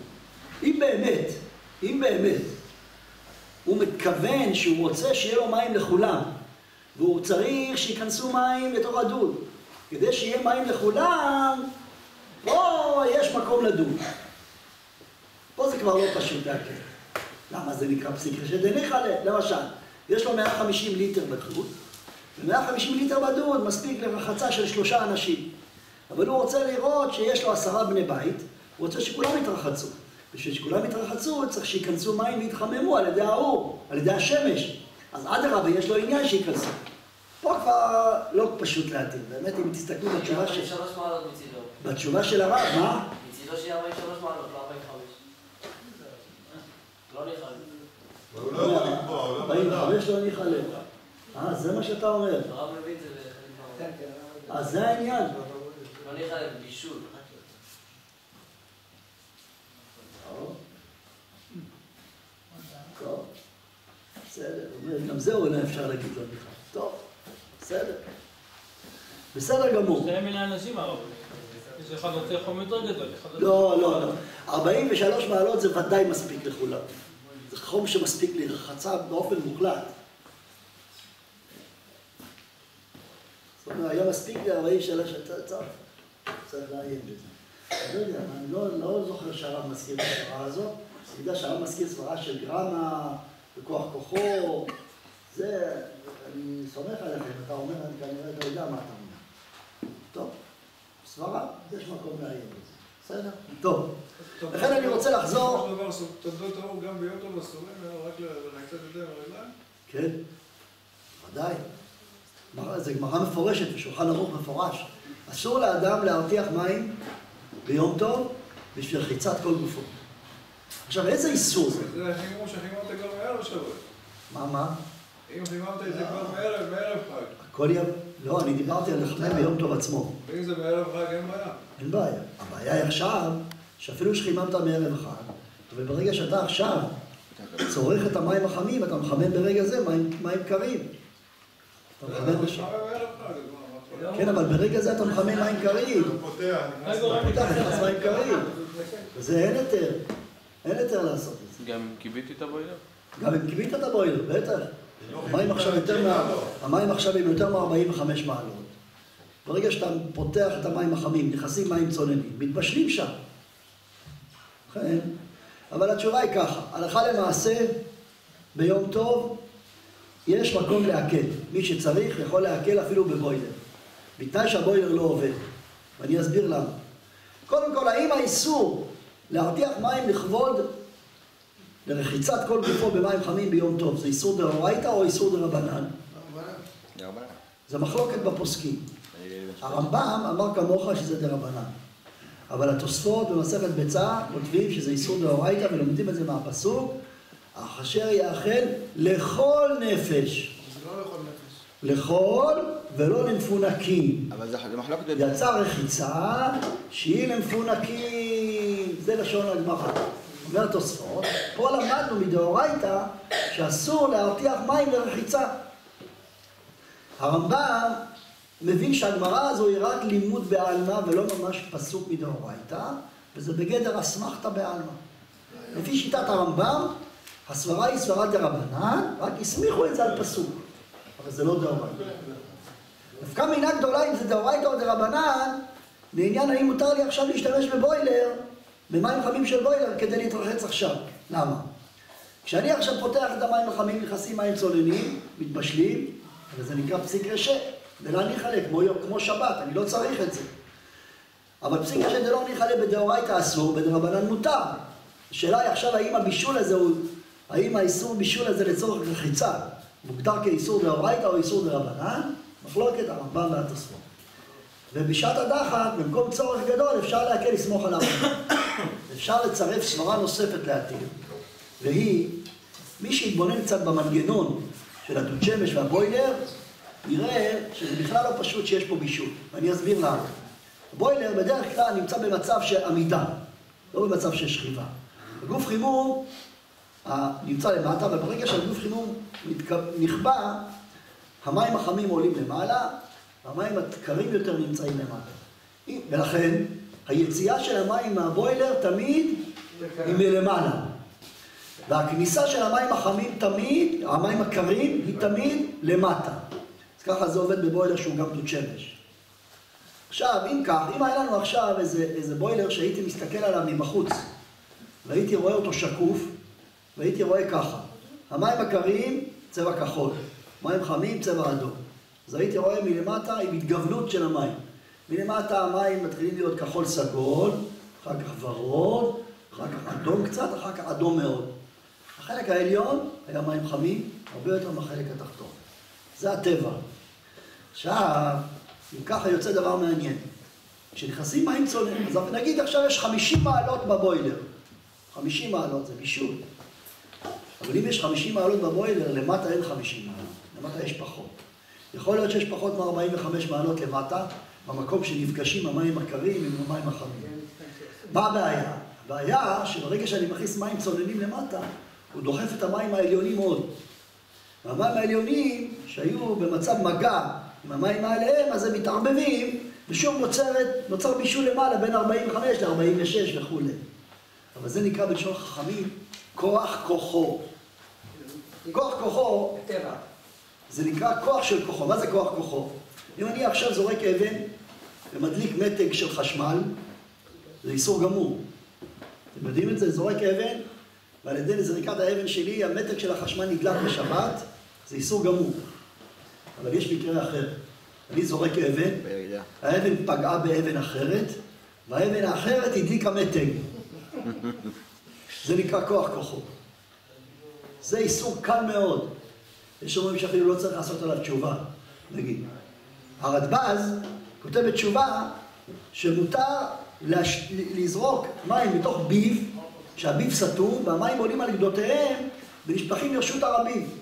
אם באמת, הוא מתכוון שהוא רוצה שיהיה לו מים לכולם, והוא צריך שיכנסו מים לתוך הדוד. כדי שיהיה מים לכולם, פה יש מקום לדוד. פה זה כבר לא פשוט להקל. למה זה נקרא פסיק רשע דלה ניחלה? למשל, יש לו 150 ליטר בדוד, ו150 ליטר בדוד מספיק לרחצה של 3 אנשים. אבל הוא רוצה לראות שיש לו 10 בני בית, הוא רוצה שכולם יתרחצו. בשביל שכולם יתרחצו, צריך שיכנסו מים ויתחממו על ידי האור, על ידי השמש. אז אדרבה, יש לו עניין שיכנסו. פה כבר לא פשוט להתאים. באמת, אם תסתכלו בתשובה של... 43 מעלות מצידו. בתשובה של הרב, מה? מצידו שיהיה 43 מעלות, לא 45. לא ניחלה. הוא לא יכול לקבוע, הוא לא יכול 45 לא ניחלה. זה מה שאתה אומר. הרב מבין את זה בחלק מהעולם. אז זה העניין. לא ניחלה, בישול. טוב, בסדר, גם זה אולי אפשר להגיד לו בכלל. טוב, בסדר. בסדר גמור. שתי מיני אנשים הרב. יש אחד רוצה חום יותר גדול. לא. 43 מעלות זה ודאי מספיק לכולם. זה חום שמספיק לרחצה באופן מוחלט. זאת אומרת, היה מספיק ל-43 צריך לעיין בזה. אני לא יודע, אני לא זוכר שהרב מזכיר את הסברה הזאת. אני יודע שהרב מזכיר סברה של גרמה, בכוח כוחו, זה, אני סומך עליכם, אתה אומר, אני כנראה אתה יודע מה אתה אומר. טוב, סברה, יש מקום לעיין בזה. בסדר? טוב. לכן אני רוצה לחזור... תולדות האור גם ביום טוב אסורים, רק לרחצת ידיים הרגליים? כן, ודאי. זה גמרא מפורשת, ושולחן ערוך מפורש. אסור לאדם להרתיח מים ביום טוב בשביל רחיצת כל גופו. עכשיו, איזה איסור זה? זה חימום שחיממת כבר מערב שבוע. מה? אם חיממת את זה כבר מערב חג. הכל יהיה... לא, אני דיברתי על לחמם ביום טוב עצמו. ואם זה בערב חג אין בעיה. אין בעיה. הבעיה היא עכשיו, שאפילו שחיממת מערב חג, וברגע שאתה עכשיו צורך את המים החמים, אתה מחמם ברגע זה מים קרים. אתה מחמם בשביל... כן, אבל ברגע זה אתה מחמם מים קרים. הוא פותח. פותח את מים קרים. וזה אין היתר. אין היתר לעשות את זה. גם אם קיביתי את הבוילר? גם אם קיבית את הבוילר, בטח. המים עכשיו הם יותר מ-45 מעלות. ברגע שאתה פותח את המים החמים, נכנסים מים צוננים, מתבשלים שם. אבל התשובה היא ככה, הלכה למעשה, ביום טוב, יש מקום להקל. מי שצריך יכול להקל אפילו בבוילר. בתנאי שהבוילר לא עובד. ואני אסביר למה. קודם כל, האם האיסור להרתיח מים לכבוד לרחיצת כל גופו במים חמים ביום טוב, זה איסור דאורייתא או איסור דרבנן? זה מחלוקת בפוסקים. הרמב"ם אמר כמוך שזה דרבנן. אבל התוספות במסכת ביצה כותבים שזה איסור דאורייתא ולומדים את זה מהפסוק, אשר יאכל לכל נפש. זה לא לכל נפש. לכל ולא למפונקים. אבל זה מחלוקת... יצא רחיצה שהיא למפונקים. זה לשון הגמרא. אומר תוספות, פה למדנו מדאורייתא שאסור להרתיח מים לרחיצה. הרמב"ם מבין שהגמרא הזו היא רק לימוד בעלמא ולא ממש פסוק מדאורייתא, וזה בגדר אסמכתא בעלמא. לפי שיטת הרמב"ם, הסברה היא סברה דרבנן, רק הסמיכו את זה על פסוק. אבל זה לא דאורייתא. דווקא מינה גדולה אם זה דאורייתא או דרבנן, לעניין האם מותר לי עכשיו להשתמש בבוילר, במים חמים של בוילר, כדי להתרחץ עכשיו. למה? כשאני עכשיו פותח את המים החמים, נכנסים מים צוללים, מתבשלים, וזה נקרא פסיק רשע, ולא אני חלק, כמו שבת, אני לא צריך את זה. אבל פסיק רשע זה לא אני חלק בדאורייתא אסור, בדרבנן מותר. השאלה היא עכשיו האם הבישול הזה הוא, האם האיסור בישול הזה לצורך רחיצה, מוגדר כאיסור דאורייתא או איסור דרבנן? מחלוקת הרמב"ם והתוספות. ובשעת הדחק, במקום צורך גדול, אפשר להקל לסמוך על הרמב"ם. אפשר לצרף סברה נוספת להתיר, והיא, מי שיתבונן קצת במנגנון של הדוד שמש והבוילר, נראה שזה בכלל לא פשוט שיש פה בישול. ואני אסביר למה. הבוילר בדרך כלל נמצא במצב של עמידה, לא במצב של שכיבה. הגוף חימום נמצא למטה, וברגע שהגוף חימום נכבה, המים החמים עולים למעלה, והמים הקרים יותר נמצאים למטה. ולכן, היציאה של המים מהבוילר תמיד היא מלמעלה. והכניסה של המים החמים תמיד, המים הקרים, היא תמיד למטה. אז ככה זה עובד בבוילר שהוא גם דוד שמש. עכשיו, אם כך, אם היה לנו עכשיו איזה בוילר שהייתי מסתכל עליו מבחוץ, והייתי רואה אותו שקוף, והייתי רואה ככה, המים הקרים, צבע כחול, מים חמים, צבע אדום. אז הייתי רואה מלמטה עם התגוונות של המים. מלמטה המים מתחילים להיות כחול סגול, אחר כך ורוד, אחר כך אדום קצת, אחר כך אדום מאוד. החלק העליון היה מים חמים, הרבה יותר מהחלק התחתון. זה הטבע. עכשיו, אם ככה יוצא דבר מעניין. כשנכנסים מים צוללים, אז נגיד עכשיו יש 50 מעלות בבוילר. 50 מעלות זה בישול. אבל אם יש 50 מעלות בבוילר, למטה אין 50 מעלות. למטה יש פחות. יכול להיות שיש פחות מ-45 מעלות למטה, במקום שנפגשים המים הקרים עם המים החמים. מה הבעיה? הבעיה שברגע שאני מכניס מים צוללים למטה, הוא דוחף את המים העליונים עוד. והמים העליונים שהיו במצב מגע עם המים העליהם, אז הם מתערבבים, ושוב נוצר בישול למעלה בין 45 ל-46 וכו'. אבל זה נקרא בלשון חכמים כוח כוחו. כוח כוחו, זה נקרא כוח של כוחו. מה זה כוח כוחו? אם אני עכשיו זורק אבן ומדליק מתג של חשמל, זה איסור גמור. אתם יודעים את זה? זורק אבן, ועל ידי זריקת האבן שלי, המתג של החשמל נדלק בשבת, זה איסור גמור. אבל יש מקרה אחר. אני זורק אבן, האבן פגעה באבן אחרת, והאבן האחרת הדליקה מתג. זה נקרא כוח כוחו. זה איסור קל מאוד. יש אומרים שאפילו לא צריך לעשות עליו תשובה, נגיד. הרדב"ז כותב בתשובה שמותר לזרוק מים מתוך ביב, שהביב סתום, והמים עולים על גדותיהם ונשפכים לרשות הרבים.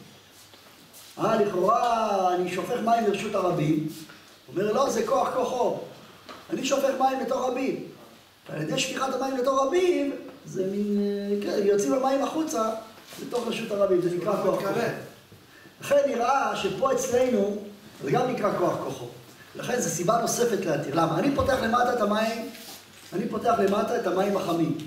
לכאורה אני שופך מים לרשות הרבים. הוא אומר, לא, זה כוח כוחו. אני שופך מים לתוך הביב. ועל ידי שפיכת המים לתוך הביב, זה מין, כן, יוצאים המים החוצה לתוך רשות הרבים, זה נקרא כוח כוחו. לכן נראה שפה אצלנו זה גם נקרא כוח כוחו. לכן זו סיבה נוספת להתיר. למה? אני פותח למטה את המים החמים.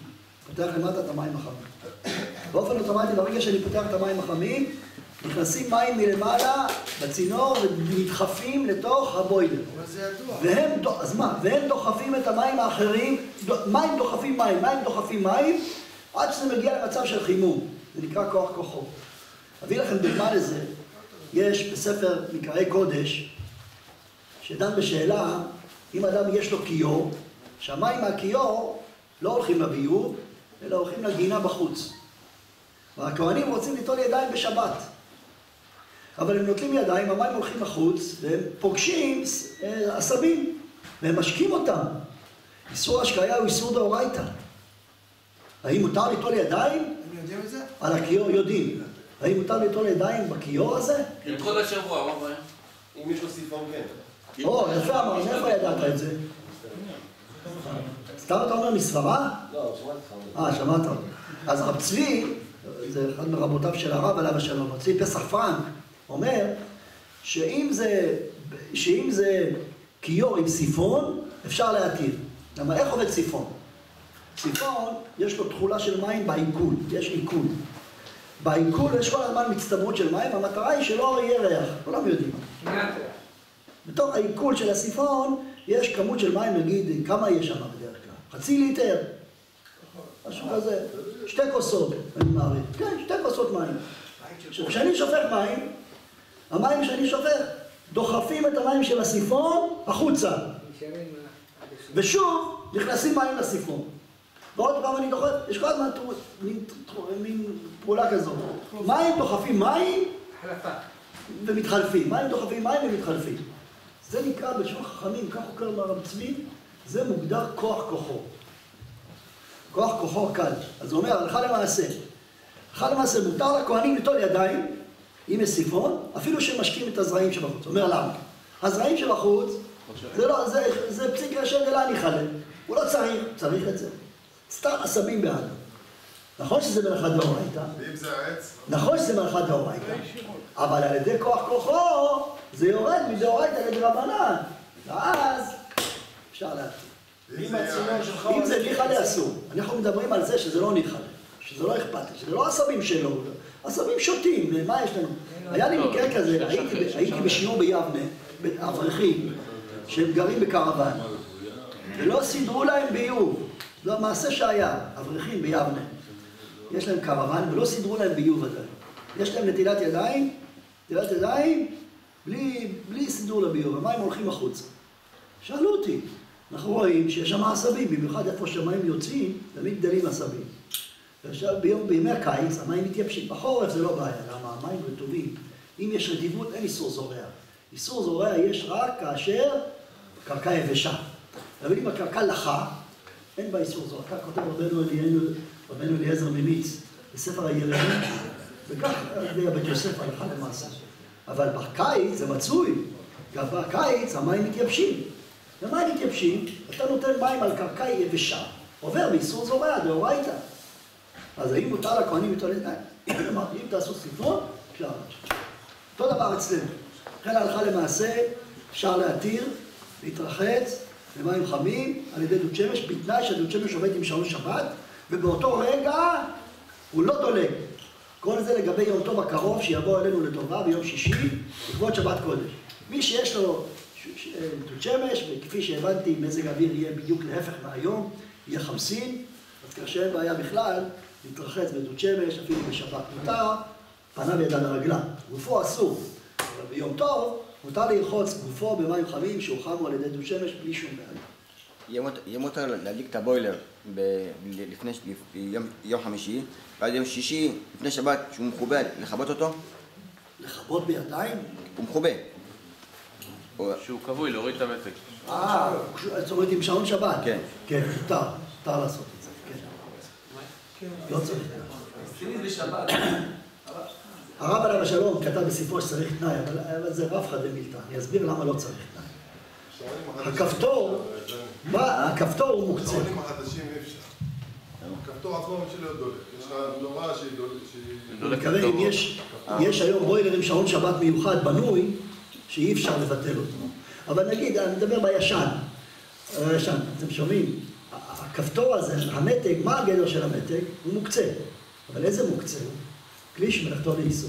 באופן אוטומטי, ברגע שאני פותח את המים החמים, נכנסים מים מלמעלה בצינור ונדחפים לתוך הבוילר. אבל זה ידוע. אז מה? והם דוחפים את המים האחרים, מים דוחפים מים, עד שזה מגיע למצב של חימום. זה נקרא כוח כוחו. אביא לכם דוגמה לזה. יש בספר מקראי קודש, שדן בשאלה, אם אדם יש לו כיור, שהמים מהכיור לא הולכים לביוב, אלא הולכים לגינה בחוץ. והכהנים רוצים ליטול ידיים בשבת. אבל הם נוטלים ידיים, המים הולכים לחוץ, והם פוגשים עשבים, והם משקים אותם. איסור השקיה הוא איסור דאורייתא. האם מותר ליטול ידיים? הם יודעים את זה? על הכיור יודעים. האם מותר ליטול ידיים בכיור הזה? כן, כל השבוע, מה הבעיה? אם יש לו סיפון כן. או, יפה אמר, מאיפה ידעת את זה? סתם אתה אומר מסברה? לא, שמעתי לך. שמעת. אז רב צבי, זה אחד מרבותיו של הרב עליו השלום, רב צבי פסח פרנק, אומר שאם זה כיור עם סיפון, אפשר להתיר. למה איך עובד סיפון? סיפון יש לו תכולה של מים בעיכול, יש עיכול. בעיכול יש כל הזמן מצטברות של מים, המטרה היא שלא יהיה ריח, כולם יודעים. בתוך העיכול של הסיפון יש כמות של מים, נגיד, כמה יש שם בדרך כלל? חצי ליטר, משהו כזה, 2 כוסות, אני מעריך, כן, 2 כוסות מים. כשאני שופך מים, המים שאני שופך דוחפים את המים של הסיפון החוצה. ושוב נכנסים מים לסיפון. ועוד פעם אני דוחף, יש כל הזמן מין פעולה כזאת. מים דוחפים מים ומתחלפים. מים דוחפים מים ומתחלפים. זה נקרא בשם חכמים, כך הוא קורא הרב צבי, זה מוגדר כוח כוחו. כוח כוחו קל. אז הוא אומר, הלכה למעשה. הלכה למעשה מותר לכהנים ליטול ידיים עם סיפון, אפילו שמשקים את הזרעים שבחוץ. הוא אומר למה? הזרעים שבחוץ, זה פסיק ראשי דלה ניחלה. הוא לא צריך את זה. סתם עשבים בעד. נכון שזה מלאכה דאורייתא. ואם זה העץ? נכון שזה מלאכה דאורייתא. אבל על ידי כוח כוחו, זה יורד מדאורייתא לדרבנן. ואז אפשר להתיר. אם זה ניחלה אסור. אנחנו מדברים על זה שזה לא ניחלה. שזה לא אכפת לי, שזה לא עשבים שלו. עשבים שוטים, מה יש לנו? היה לי מקרה כזה, הייתי בשיעור ביבנה, אברכים, שהם גרים בקרוון, ולא סידרו להם ביוב. זה המעשה שהיה, אברכים ביבנה. יש להם קרוון ולא סידרו להם ביוב עדיין. יש להם נטילת ידיים, בלי סידור לביוב, המים הולכים החוצה. שאלו אותי, אנחנו רואים שיש שם עשבים, במיוחד איפה שהמים יוצאים, תמיד גדלים עשבים. ועכשיו בימי הקיץ המים מתייבשים, בחורף זה לא בעיה, למה המים רטובים. אם יש רטיבות אין איסור זורע. איסור זורע יש רק כאשר קרקע יבשה. אבל אם הקרקע לחה, אין בה איסור זורע. כך כותב רבנו אליעזר ממיץ בספר היראים, וכך על ידי בית יוסף הלכה למעשה. אבל בקיץ זה מצוי, גם בקיץ המים מתייבשים. ומים מתייבשים, אתה נותן מים על קרקע יבשה, עובר באיסור זורע, דאורייתא. אז האם מותר לכהנים ליטול ידיים? אם תעשו סיפון, אפשר. אותו דבר אצלנו. לכן הלכה למעשה, אפשר להתיר, להתרחץ במים חמים על ידי דוד שמש, בתנאי שהדוד שמש עובד עם שעון שבת, ובאותו רגע הוא לא דולק. כל זה לגבי יום טוב הקרוב שיבוא אלינו לטובה ביום שישי, לכבוד שבת קודש. מי שיש לו דוד שמש, וכפי שהבנתי, מזג האוויר יהיה בדיוק להפך מהיום, יהיה חמסין, אז כך שאין בעיה בכלל להתרחץ בדוד שמש, אפילו בשבת מותר, פניו ידע לרגלה. גופו אסור, אבל ביום טוב מותר לרחוץ גופו במים חמים שהוחמו על ידי דוד שמש בלי שום בעיה. יהיה מותר להדליק את הבוילר לפני יום חמישי, ועד יום שישי, לפני שבת, שהוא מחובה, לכבות אותו? לכבות בידיים? הוא מחובה. שהוא כבוי, להוריד את המתק. זאת אומרת עם שעון שבת? כן. כן, מותר לעשות את זה, כן. לא צריך. תמיד בשבת. הרב עליו השלום כתב בספרו שצריך תנאי, אבל זה רב חד מילתא. אני אסביר למה לא צריך תנאי. הכפתור הוא מוקצה. שעונים החדשים אי אפשר. הכפתור עצמו בשביל להיות דולק. יש לך נורא שהיא דולק. אני מקווה אם יש היום בוילר עם שעון שבת מיוחד בנוי, שאי אפשר לבטל אותו. אבל נגיד, אני מדבר בישן. אתם שומעים? הכפתור הזה, המתג, מה הגדר של המתג? הוא מוקצה. אבל איזה מוקצה הוא? כלי שמלאכתו לאיסור.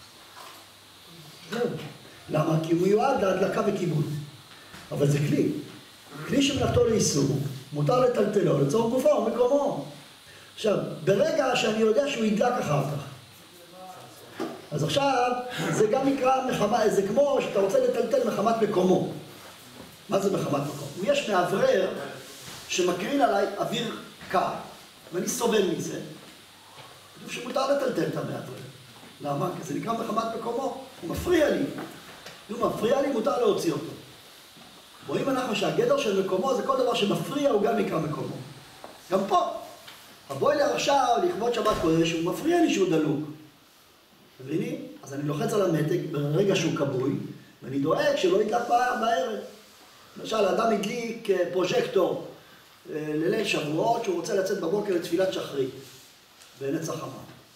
זהו. למה? כי הוא מיועד להדלקה וכיבוד. אבל זה כלי. כלי שמלאכתו לאיסור, מותר לטלטלו, לצורך גופו ומקומו. עכשיו, ברגע שאני יודע שהוא ידלק אחר כך, אז עכשיו, זה גם נקרא מחמת, זה כמו שאתה רוצה לטלטל מחמת מקומו. מה זה מחמת מקום? יש מאוורר שמקרין עליי אוויר קר, ואני סובל מזה. כתוב שמותר לטלטל את המאוורר. למה? כי זה נקרא מחמת מקומו, הוא מפריע לי. הוא מפריע לי, מותר להוציא אותו. רואים אנחנו שהגדר של מקומו זה כל דבר שמפריע, הוא גם נקרא מקומו. גם פה. הבוילר עכשיו, לכבוד שבת קודש, הוא מפריע לי שהוא דלוק. מבינים? אז אני לוחץ על המתג ברגע שהוא כבוי, ואני דואג שלא ידלק בערב. למשל, האדם הדליק פרוז'קטור לליל שבועות, שהוא רוצה לצאת בבוקר לתפילת שחרית, בנץ החמה.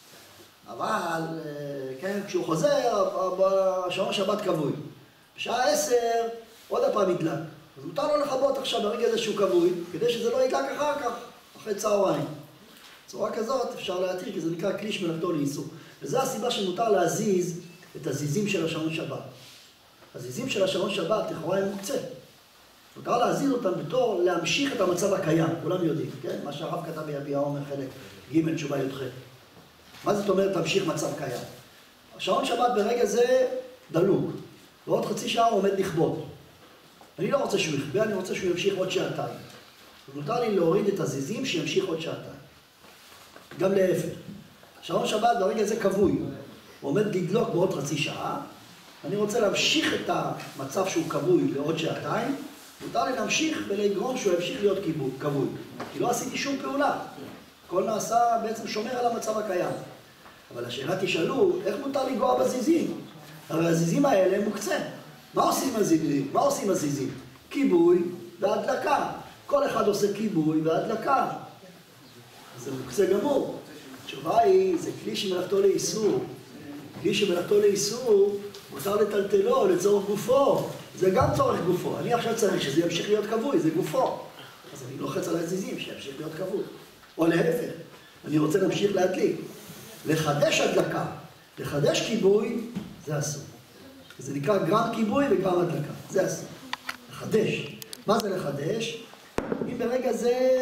אבל, כן, כשהוא חוזר, השעון שבת כבוי. בשעה 10, עוד הפעם ידלק. אז מותר לו לכבות עכשיו ברגע הזה שהוא כבוי, כדי שזה לא ידלק אחר כך, אחרי צהריים. בצורה כזאת אפשר להתיר, כי זה נקרא כלי שמלאכתו לאיסור. וזו הסיבה שמותר להזיז את הזיזים של השעון שבת. הזיזים של השעון שבת, לכאורה הם מוקצה. מותר להזיז אותם בתור להמשיך את המצב הקיים, כולם יודעים, כן? מה שהרב כתב ביביע עומר חלק ג' תשובה י"ח. מה זאת אומרת להמשיך מצב קיים? השעון שבת ברגע זה דלוק, ועוד חצי שעה הוא עומד לכבות. אני לא רוצה שהוא יכבה, אני רוצה שהוא ימשיך עוד שעתיים. מותר לי להוריד את הזיזים שימשיך עוד שעתיים. גם להפך. שעון שבת ברגע זה כבוי, הוא עומד לדלוק בעוד חצי שעה, אני רוצה להמשיך את המצב שהוא כבוי לעוד שעתיים, מותר לי להמשיך ולגרום שהוא ימשיך להיות כבוי, כי לא עשיתי שום פעולה. הכל נעשה בעצם שומר על המצב הקיים. אבל השאלה תשאלו, איך מותר לגוע בזיזים? הרי הזיזים האלה הם מוקצה. מה עושים הזיזים? מה עושים הזיזים? כיבוי והדלקה. כל אחד עושה כיבוי והדלקה. זה מוקצה גמור. התשובה היא, זה כלי שמלאכתו לאיסור. כלי שמלאכתו לאיסור, מותר לטלטלו לצורך גופו. זה גם צורך גופו. אני עכשיו צריך שזה ימשיך להיות כבוי, זה גופו. אז אני לוחץ על הזיזים שימשיך להיות כבוי. או להפך, אני רוצה להמשיך להדליק. לחדש הדלקה, לחדש כיבוי, זה אסור. זה נקרא גרם כיבוי וגרם הדלקה, זה אסור. לחדש. מה זה לחדש? אם ברגע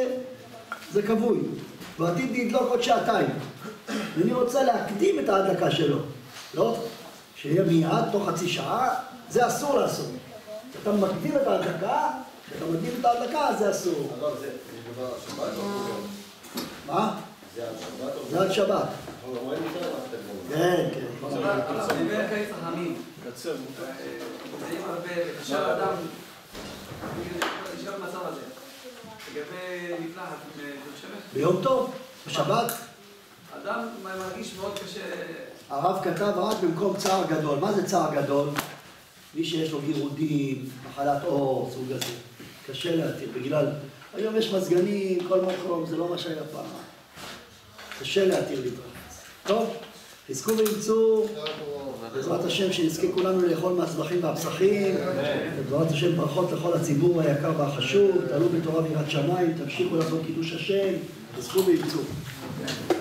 זה כבוי, ועתיד לדלוק עוד שעתיים, ואני רוצה להקדים את ההדלקה שלו, לא? שיהיה מיד, תוך חצי שעה, זה אסור לעשות. כשאתה מקדים את ההדלקה, כשאתה מקדים את ההדלקה, זה אסור. אגב, זה מדובר על שבת או ביום? מה? זה על שבת או ביום? זה על שבת. אנחנו רואים יותר את כן, כן. אבל דיבר קיץ חכמים. זה אם הרבה, וקשר אדם, נשאר במצב הזה. לגבי נפלחת בשמש. ביום טוב, בשבת. אדם מרגיש מאוד קשה. הרב כתב רק במקום צער גדול. מה זה צער גדול? מי שיש לו גירודים, מחלת עור, סוג הזה. קשה להתיר, בגלל... היום יש מזגנים, כל מקום, זה לא מה שהיה פעם. קשה להתיר להתרחץ. טוב, חזקו וימצאו, בעזרת השם שנזכה כולנו לאכול מהצמחים והפסחים, בעזרת השם ברכות לכל הציבור היקר והחשוב, תעלו בתורה ויראת שמיים, תמשיכו לעשות קידוש השם, חזקו וימצאו.